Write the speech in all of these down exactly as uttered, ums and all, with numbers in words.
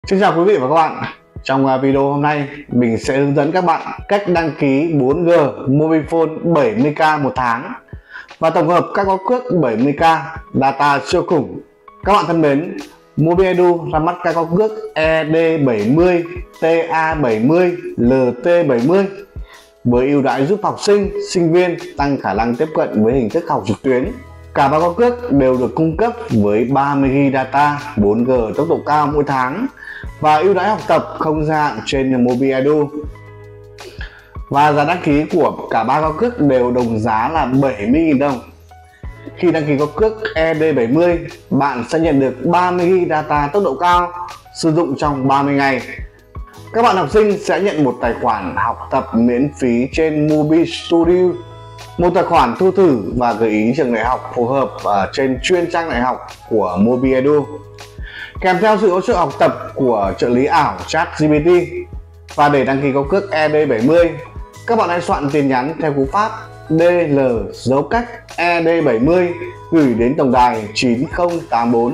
Xin chào quý vị và các bạn. Trong video hôm nay mình sẽ hướng dẫn các bạn cách đăng ký bốn G Mobifone bảy mươi k một tháng và tổng hợp các gói cước bảy mươi k data siêu khủng. Các bạn thân mến, Mobiedu ra mắt các gói cước E D bảy mươi, T A bảy mươi, L T bảy mươi với ưu đãi giúp học sinh, sinh viên tăng khả năng tiếp cận với hình thức học trực tuyến. Cả ba gói cước đều được cung cấp với ba mươi gi-ga-bai data bốn G tốc độ cao mỗi tháng và ưu đãi học tập không gia hạn trên Mobiedu. Và giá đăng ký của cả ba gói cước đều đồng giá là bảy mươi nghìn đồng. Khi đăng ký gói cước E D bảy mươi, bạn sẽ nhận được ba mươi gi-ga-bai data tốc độ cao sử dụng trong ba mươi ngày. Các bạn học sinh sẽ nhận một tài khoản học tập miễn phí trên Mobi Studio, một tài khoản thu thử và gợi ý trường đại học phù hợp ở trên chuyên trang đại học của Mobiedu, kèm theo sự hỗ trợ học tập của trợ lý ảo ChatGPT. Và để đăng ký gói cước E D bảy mươi, các bạn hãy soạn tin nhắn theo cú pháp D L dấu cách E D bảy mươi gửi đến tổng đài chín không tám bốn.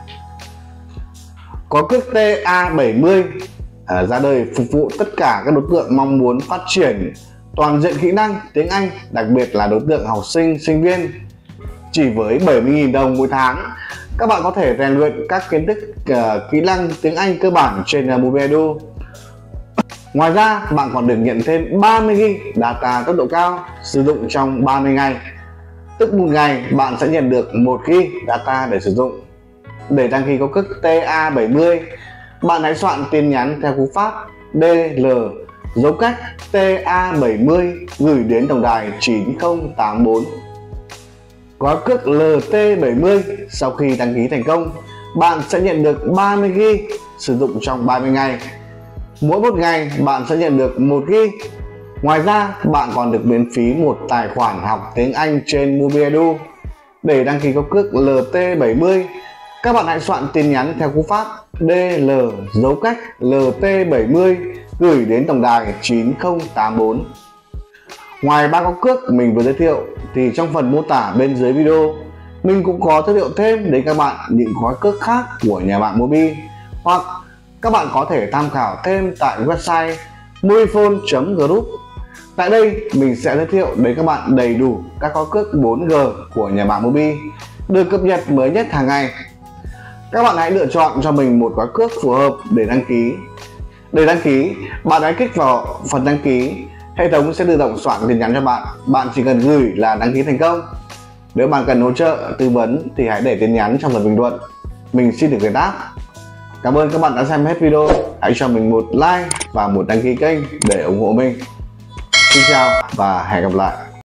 Gói cước T A bảy mươi à, ra đời phục vụ tất cả các đối tượng mong muốn phát triển toàn diện kỹ năng tiếng Anh, đặc biệt là đối tượng học sinh, sinh viên. Chỉ với bảy mươi nghìn đồng mỗi tháng, các bạn có thể rèn luyện các kiến thức uh, kỹ năng tiếng Anh cơ bản trên uh, Mobiedu. Ngoài ra, bạn còn được nhận thêm ba mươi gi-ga-bai data tốc độ cao sử dụng trong ba mươi ngày. Tức một ngày bạn sẽ nhận được một gi-ga-bai data để sử dụng. Để đăng ký gói cước T A bảy mươi, bạn hãy soạn tin nhắn theo cú pháp D L dấu cách T A bảy mươi gửi đến tổng đài chín không tám bốn. Gói cước L T bảy mươi, sau khi đăng ký thành công, bạn sẽ nhận được ba mươi gi-ga-bai sử dụng trong ba mươi ngày. Mỗi một ngày bạn sẽ nhận được một gi-ga-bai. Ngoài ra, bạn còn được miễn phí một tài khoản học tiếng Anh trên Mobiedu. Để đăng ký gói cước L T bảy mươi, các bạn hãy soạn tin nhắn theo cú pháp D L dấu cách L T bảy mươi gửi đến tổng đài chín không tám bốn. Ngoài ba gói cước mình vừa giới thiệu thì trong phần mô tả bên dưới video mình cũng có giới thiệu thêm đến các bạn những gói cước khác của nhà mạng Mobi, hoặc các bạn có thể tham khảo thêm tại website mobifone chấm group. Tại đây mình sẽ giới thiệu đến các bạn đầy đủ các gói cước bốn G của nhà mạng Mobi được cập nhật mới nhất hàng ngày. Các bạn hãy lựa chọn cho mình một gói cước phù hợp để đăng ký. Để đăng ký, bạn hãy kích vào phần đăng ký. Hệ thống sẽ tự động soạn tin nhắn cho bạn. Bạn chỉ cần gửi là đăng ký thành công. Nếu bạn cần hỗ trợ, tư vấn thì hãy để tin nhắn trong phần bình luận. Mình xin được giải đáp. Cảm ơn các bạn đã xem hết video. Hãy cho mình một like và một đăng ký kênh để ủng hộ mình. Xin chào và hẹn gặp lại.